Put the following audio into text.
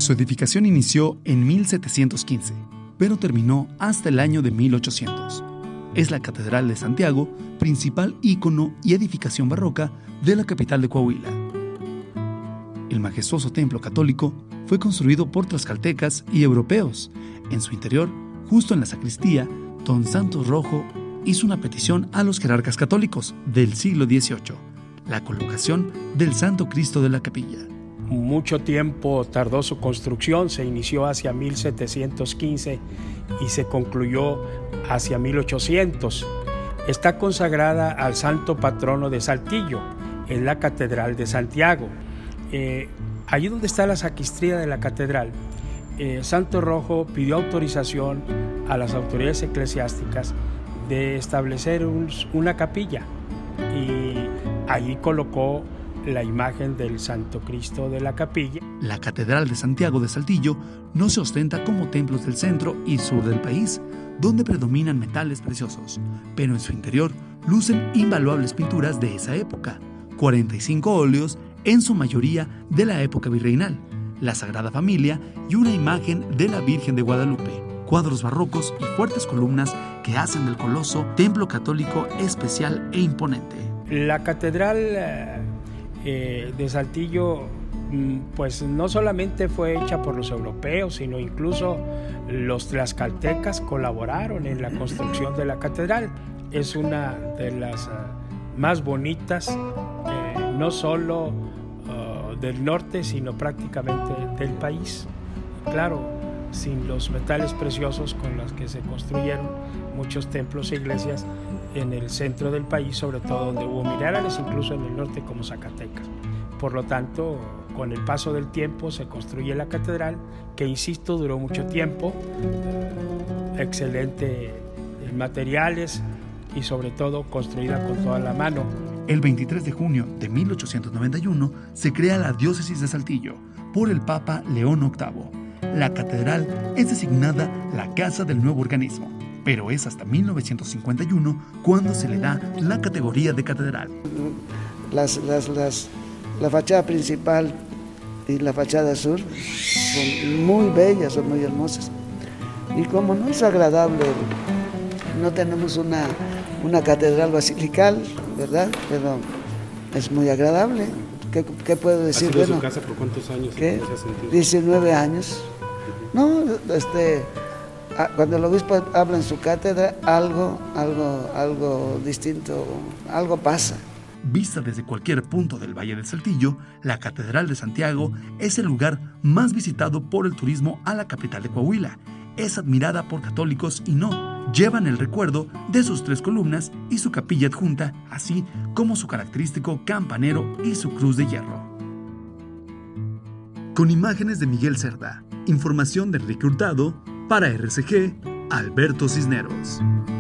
Su edificación inició en 1715, pero terminó hasta el año de 1800. Es la Catedral de Santiago, principal ícono y edificación barroca de la capital de Coahuila. El majestuoso templo católico fue construido por tlaxcaltecas y europeos. En su interior, justo en la sacristía, don Santos Rojo hizo una petición a los jerarcas católicos del siglo XVIII, la colocación del Santo Cristo de la capilla. Mucho tiempo tardó su construcción, se inició hacia 1715 y se concluyó hacia 1800. Está consagrada al santo patrono de Saltillo, en la Catedral de Santiago. Allí donde está la sacristía de la catedral, Santo Rojo pidió autorización a las autoridades eclesiásticas de establecer una capilla y allí colocó la imagen del Santo Cristo de la capilla. La Catedral de Santiago de Saltillo no se ostenta como templos del centro y sur del país, donde predominan metales preciosos, pero en su interior lucen invaluables pinturas de esa época, 45 óleos, en su mayoría de la época virreinal, la Sagrada Familia y una imagen de la Virgen de Guadalupe, cuadros barrocos y fuertes columnas que hacen del coloso templo católico especial e imponente. La Catedral de Saltillo pues no solamente fue hecha por los europeos, sino incluso los tlaxcaltecas colaboraron en la construcción de la catedral. Es una de las más bonitas, no solo del norte, sino prácticamente del país. Claro, sin los metales preciosos con los que se construyeron muchos templos e iglesias en el centro del país, sobre todo donde hubo minerales, incluso en el norte como Zacatecas. Por lo tanto, con el paso del tiempo se construye la catedral, que insisto, duró mucho tiempo, excelente en materiales y sobre todo construida con toda la mano. El 23 de junio de 1891 se crea la diócesis de Saltillo por el Papa León VIII. La catedral es designada la casa del nuevo organismo, pero es hasta 1951 cuando se le da la categoría de catedral. La fachada principal y la fachada sur son muy bellas, son muy hermosas. Y como no es agradable, no tenemos una catedral basilical, ¿verdad? Pero es muy agradable. ¿Qué puedo decir? ¿Ha sido su casa por cuántos años? ¿Qué? 19 años. No, cuando el obispo habla en su cátedra, algo distinto, algo pasa. Vista desde cualquier punto del Valle del Saltillo, la Catedral de Santiago es el lugar más visitado por el turismo a la capital de Coahuila. Es admirada por católicos y no. Llevan el recuerdo de sus 3 columnas y su capilla adjunta, así como su característico campanero y su cruz de hierro. Con imágenes de Miguel Cerda, información de Enrique Hurtado, para RCG, Alberto Cisneros.